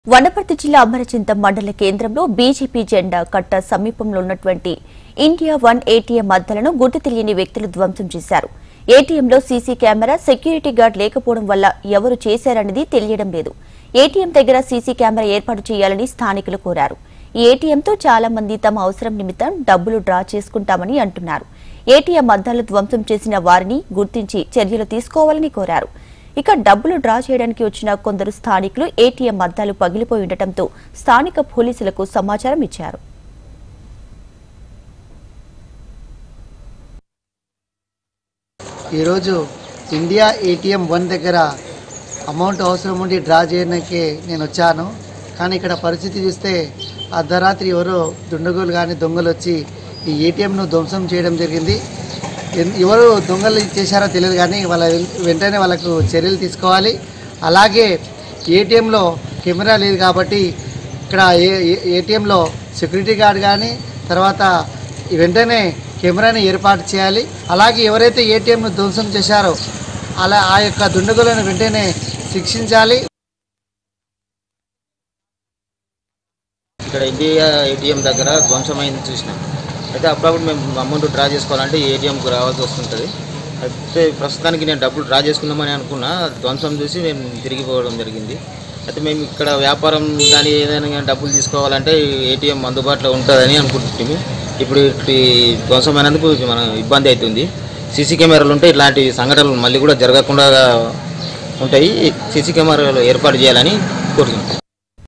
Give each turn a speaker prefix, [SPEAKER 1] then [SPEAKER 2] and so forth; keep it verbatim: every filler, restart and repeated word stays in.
[SPEAKER 1] వనపర్తి జిల్లా అమరచింత మండల కేంద్రంలో బీజేపీ జెండా కట్ట సమీపంలో ఉన్నటువంటి ఇండియా వన్ ఏటీఎం అద్దాలను గుర్తు తెలియని వ్యక్తులు ధ్వంసం చేశారు. ఏటీఎంలో సీసీ కెమెరా, సెక్యూరిటీ గార్డ్ లేకపోవడం వల్ల ఎవరు చేశారనేది తెలియడం లేదు. ఏటీఎం దగ్గర సీసీ కెమెరా ఏర్పాటు చేయాలని స్థానికులు కోరారు. ఈ ఏటీఎంతో చాలా మంది తమ అవసరం నిమిత్తం డబ్బులు డ్రా చేసుకుంటామని అంటున్నారు. ఏటీఎం అద్దాలు ధ్వంసం చేసిన వారిని గుర్తించి చర్యలు తీసుకోవాలని కోరారు. ఇక డబ్బులు డ్రా చేయడానికి వచ్చిన కొందరు స్థానికులు ఏటీఎం అద్దాలు పగిలిపోయి ఉండటంతో స్థానిక పోలీసులకు సమాచారం ఇచ్చారు.
[SPEAKER 2] ఈరోజు ఇండియా ఏటీఎం వన్ దగ్గర అమౌంట్ అవసరం ఉండి డ్రా చేయడానికి నేను వచ్చాను. కానీ ఇక్కడ పరిస్థితి చూస్తే అర్ధరాత్రి ఎవరో దుండగులు కానీ దొంగలు వచ్చి ఈ ఏటీఎంను ధ్వంసం చేయడం జరిగింది. ఎవరు దొంగలు చేశారో తెలియదు, కానీ వాళ్ళ వెంటనే వాళ్ళకు చర్యలు తీసుకోవాలి. అలాగే ఏటీఎంలో కెమెరా లేదు కాబట్టి ఇక్కడ ఏటీఎంలో సెక్యూరిటీ గార్డ్ కానీ తర్వాత వెంటనే కెమెరాని ఏర్పాటు చేయాలి. అలాగే ఎవరైతే ఏటీఎంను ధ్వంసం చేశారో అలా ఆ యొక్క దుండగులను వెంటనే శిక్షించాలి.
[SPEAKER 3] ఇక్కడ ఇండియా ఏటీఎం దగ్గర ధ్వంసమైంది చూసినాం. అయితే అప్పుడప్పుడు మేము అమౌంట్ డ్రా చేసుకోవాలంటే ఏటీఎంకి రావాల్సి వస్తుంటుంది. అయితే ప్రస్తుతానికి నేను డబ్బులు డ్రా చేసుకుందామని అనుకున్నా, ధ్వంసం చూసి మేము తిరిగిపోవడం జరిగింది. అయితే మేము ఇక్కడ వ్యాపారం కానీ ఏదైనా డబ్బులు తీసుకోవాలంటే ఏటీఎం అందుబాటులో ఉంటుందని అనుకుంటున్నాము. ఇప్పుడు ఇటు ధ్వంసమైనందుకు మన ఇబ్బంది అవుతుంది. సీసీ కెమెరాలు ఉంటే ఇట్లాంటి సంఘటనలు మళ్ళీ కూడా జరగకుండా ఉంటాయి. సీసీ కెమెరాలు ఏర్పాటు చేయాలని కోరుతున్నాం.